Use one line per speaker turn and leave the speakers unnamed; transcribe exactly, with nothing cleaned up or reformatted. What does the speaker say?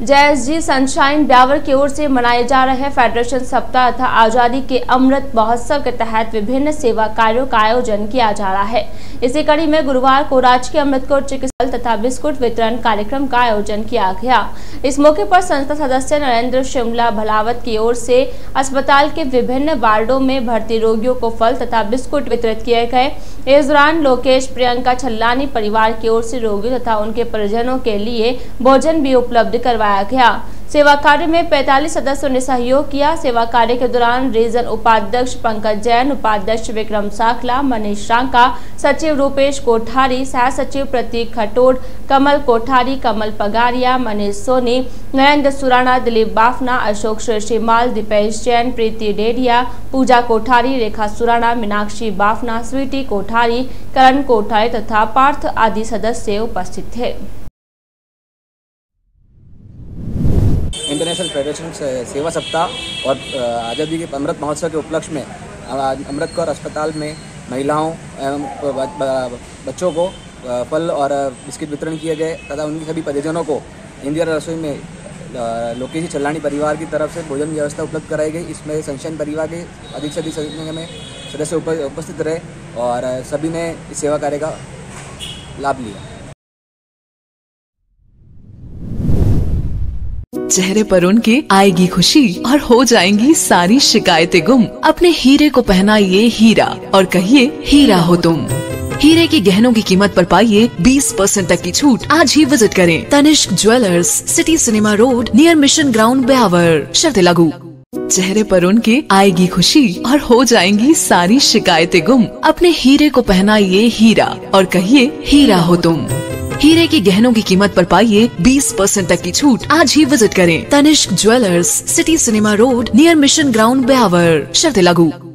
JSG sunshine Beawar की ओर से मनाए जा रहे फेडरेशन सप्ताह तथा आजादी के अमृत महोत्सव के तहत विभिन्न सेवा कार्यों का आयोजन किया जा रहा है। इसी कड़ी में गुरुवार को राजकीय अमृतकोट चिकित्सालय तथा बिस्कुट वितरण कार्यक्रम का आयोजन किया गया। इस मौके पर संस्था सदस्य नरेंद्र शिमला भलावत की ओर से अस्पताल के विभिन्न वार्डों में भर्ती रोगियों को फल तथा बिस्कुट वितरित किए गए। इस दौरान लोकेश प्रियंका छल्लानी परिवार की ओर से रोगियों तथा उनके परिजनों के लिए भोजन भी उपलब्ध करवाया गया। सेवा कार्य में पैंतालीस सदस्यों ने सहयोग किया। सेवा कार्य के दौरान रीजन उपाध्यक्ष पंकज जैन, उपाध्यक्ष विक्रम साखला, मनीष शांका, सचिव रूपेश कोठारी, सह सचिव प्रतीक खटोड़, कमल कोठारी, कमल पगारिया, मनीष सोनी, नरेंद्र सुराना, दिलीप बाफना, अशोक शेषीमाल, दीपेश जैन, प्रीति डेडिया, पूजा कोठारी, रेखा सुराना, मीनाक्षी बाफना, स्वीटी कोठारी, करण कोठारी तथा पार्थ आदि सदस्य उपस्थित थे।
इंटरनेशनल फेडरेशन सेवा सप्ताह और आज़ादी के अमृत महोत्सव के उपलक्ष्य में अमृतकोट अस्पताल में महिलाओं एवं बच्चों को फल और बिस्किट वितरण किए गए तथा उनके सभी परिजनों को इंडिया रसोई में लोकेश छल्लानी परिवार की तरफ से भोजन व्यवस्था उपलब्ध कराई गई। इसमें सनशाइन परिवार के अधिक से अधिक संख्या में सदस्य उपस्थित रहे और सभी ने इस सेवा कार्य का लाभ लिया।
चेहरे पर उनके आएगी खुशी और हो जाएंगी सारी शिकायतें गुम। अपने हीरे को पहनाइए हीरा और कहिए हीरा हो तुम। हीरे की गहनों की कीमत पर पाइए बीस परसेंट तक की छूट। आज ही विजिट करें Tanishq jewellers, city cinema road, near mission ground, Beawar. शर्तें लागू। चेहरे पर उनके आएगी खुशी और हो जाएंगी सारी शिकायतें गुम। अपने हीरे को पहनाइए हीरा और कहिए हीरा हो तुम। हीरे की गहनों की कीमत पर पाइए बीस परसेंट तक की छूट। आज ही विजिट करें Tanishq jewellers, city cinema road, near mission ground, Beawar. शर्तें लागू।